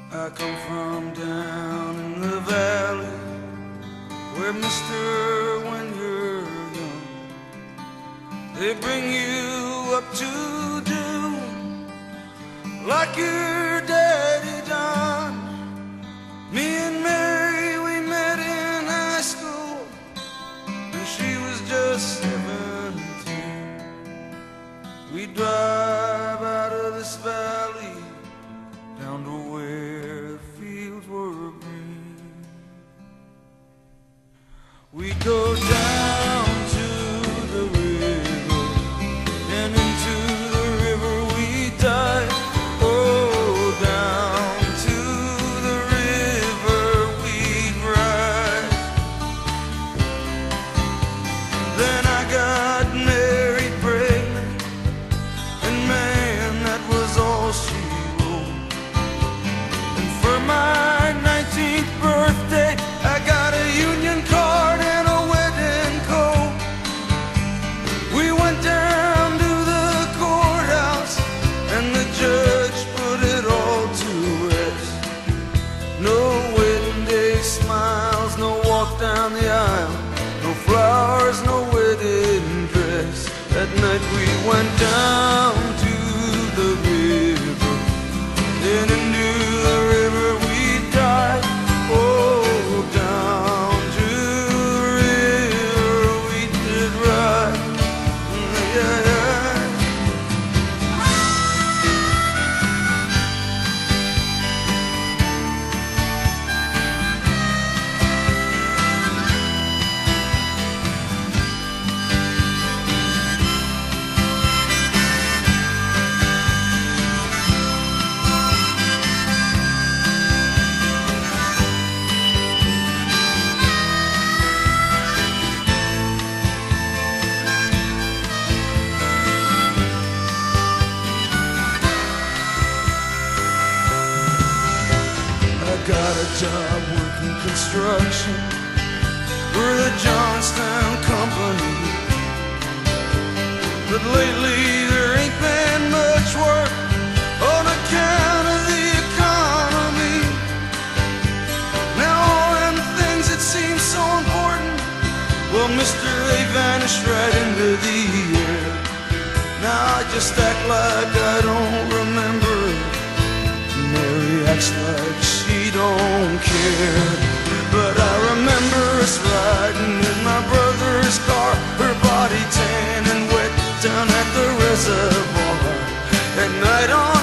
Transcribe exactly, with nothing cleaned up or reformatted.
I come from down in the valley, where, mister, when you're young, they bring you up to do like your daddy done. Me and Mary, we met in high school, and she was just seventeen. We drive out of this valley down to where the fields were green. We go down to the river, and into the river we dive. Oh, down to the river we'd ride. Then I got married, pregnant, and man, that was all she wrote. And for my nineteenth birthday, I got a union card and a wedding coat. We went down to the courthouse, and the judge put it all to rest. No wedding day smiles, no walk down the aisle, no flowers, no wedding dress. That night we went down to the river, then into the river we dive. Oh, down to the river we did ride. Yeah, yeah. Got a job working construction for the Johnstown Company, but lately there ain't been much work on account of the economy. Now all them things that seem so important, well, mister, they vanished right into the air. Now I just act like I don't remember it. Mary acts like she don't care, but I remember us riding in my brother's car, her body tan and wet down at the reservoir at night on